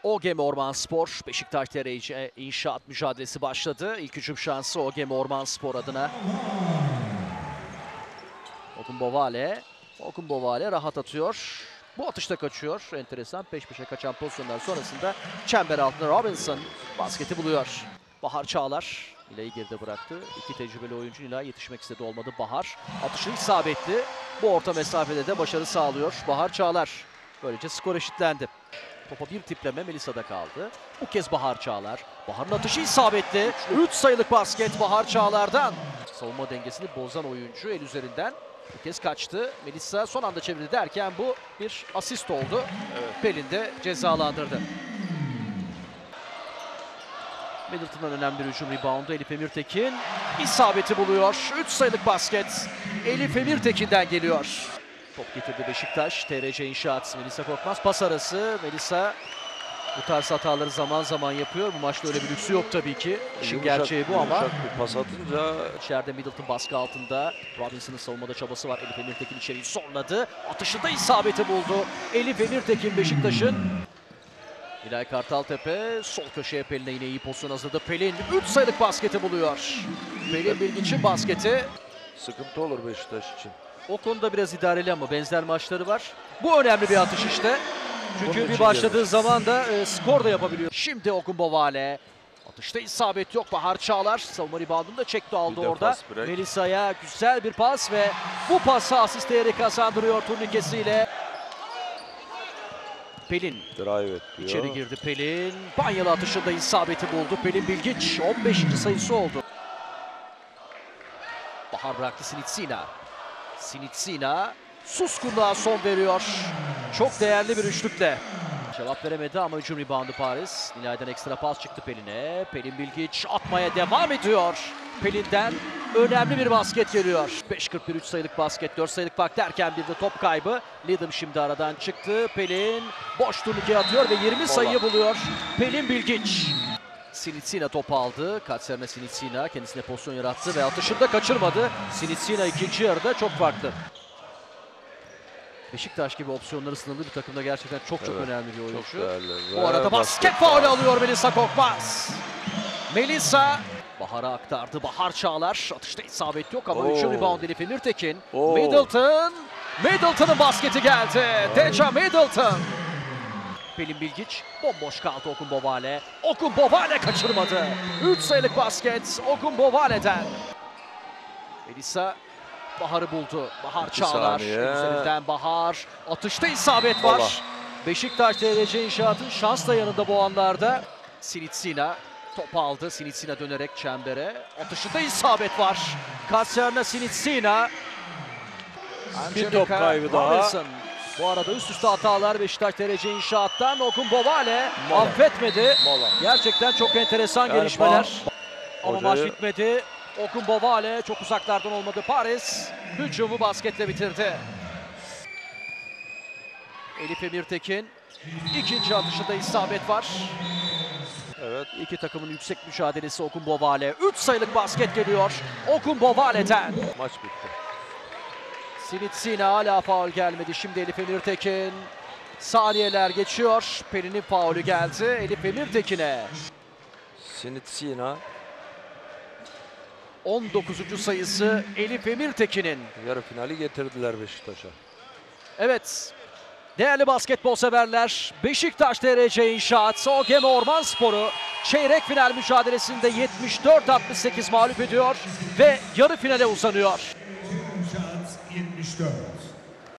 OGM Ormanspor, Beşiktaş TR İnşaat mücadelesi başladı. İlk hücum şansı OGM Ormanspor adına. Okunbowale rahat atıyor. Bu atışta kaçıyor. Enteresan. Peş peşe kaçan pozisyonlar sonrasında çember altında Robinson basketi buluyor. Bahar Çağlar Nilay'ı geride bıraktı. İki tecrübeli oyuncu Nilay yetişmek istedi, olmadı. Bahar atışı isabetli. Bu orta mesafede de başarı sağlıyor Bahar Çağlar. Böylece skor eşitlendi. Topa bir tipleme Melisa'da kaldı. Bu kez Bahar Çağlar. Bahar'ın atışı isabetli. 3 sayılık basket Bahar Çağlar'dan. Savunma dengesini bozan oyuncu el üzerinden bu kez kaçtı. Melisa son anda çevirdi derken bu bir asist oldu. Evet. Pelin de cezalandırdı. Middleton'dan önemli bir hücum reboundu. Elif Emirtekin isabeti buluyor. 3 sayılık basket Elif Emirtekin'den geliyor. Top getirdi Beşiktaş. TRC İnşaat Melisa Korkmaz. Pas arası. Melisa bu tarz hataları zaman zaman yapıyor. Bu maçta öyle bir lüksü yok tabii ki. İşin gerçeği bu ama. Bir pas atınca... İçeride Middleton baskı altında. Robinson'ın savunmada çabası var. Elif Emirtekin içeriği zorladı. Atışında isabeti buldu. Elif Emirtekin Beşiktaş'ın. Nilay Kartaltepe sol köşeye Pelin'e yine iyi pozisyon hazırladı. Pelin 3 sayılık basketi buluyor. Pelin Bilgiç'in basketi. Sıkıntı olur Beşiktaş için. O konuda biraz idareli ama benzer maçları var. Bu önemli bir atış işte. Çünkü bir başladığı zaman da skor da yapabiliyor. Şimdi Okunbowale. Atışta isabet yok. Bahar Çağlar savunma reboundunu da çekti, aldı orada. Melisa'ya güzel bir pas ve bu pası asist değeri kazandırıyor turnikesiyle. Pelin içeri girdi Pelin. Banyalı atışında isabeti buldu. Pelin Bilgiç 15. sayısı oldu. Bahar bıraktı Sinitsina. Sinitsina suskunluğa son veriyor. Çok değerli bir üçlükle. Cevap veremedi ama hücum reboundu Paris. Nilay'dan ekstra pas çıktı Pelin'e. Pelin Bilgiç atmaya devam ediyor. Pelin'den önemli bir basket geliyor. 5.41 3 sayılık basket, 4 sayılık fark derken bir de top kaybı. Lidham şimdi aradan çıktı. Pelin boş turnike atıyor ve 20 sayıyı buluyor. Pelin Bilgiç. Sinitsina topu aldı. Katerina Sinitsina kendisine pozisyon yarattı ve atışını da kaçırmadı. Sinitsina ikinci yarıda çok farklı. Beşiktaş gibi opsiyonları sınırlı bir takımda gerçekten çok önemli bir oyuncu. Bu arada basket faulü alıyor Melisa Korkmaz. Melisa Bahar'a aktardı. Bahar Çağlar. Atışta isabet yok ama hücum rebound Elif Emirtekin. Middleton'ın basketi geldi. Deja Middleton. Pelin Bilgiç bomboş kaldı Okunbowale. Okunbowale kaçırmadı. 3 sayılık basket Okunbowale'den. Melisa Bahar'ı buldu. Bahar Çağlar. Üzerinden Bahar. Atışta isabet var. Beşiktaş TRC İnşaat'ın şans da yanında bu anlarda. Sinitsina top aldı. Sinitsina dönerek çembere. Atışında isabet var. Katerina Sinitsina. Bir top kaybı daha. Bu arada üst üste hatalar Beşiktaş TRC İnşaat'tan. Okunbowale affetmedi. Gerçekten çok enteresan gelişmeler. Ama maç bitmedi. Okunbowale çok uzaklardan olmadı. Paris hücumu basketle bitirdi. Elif Emirtekin ikinci atışında isabet var. Evet. İki takımın yüksek mücadelesi Okunbowale. 3 sayılık basket geliyor Okunbowale'den. Maç bitti. Sinitsina hala faul gelmedi. Şimdi Elif Emirtekin. Saniyeler geçiyor. Pelin'in faulü geldi Elif Emirtekin'e. Sinitsina. 19. sayısı Elif Emirtekin'in. Yarı finali getirdiler Beşiktaş'a. Evet. Değerli basketbol severler, Beşiktaş TRC İnşaat OGM Ormanspor'u çeyrek final mücadelesinde 74-68 mağlup ediyor ve yarı finale uzanıyor. 74.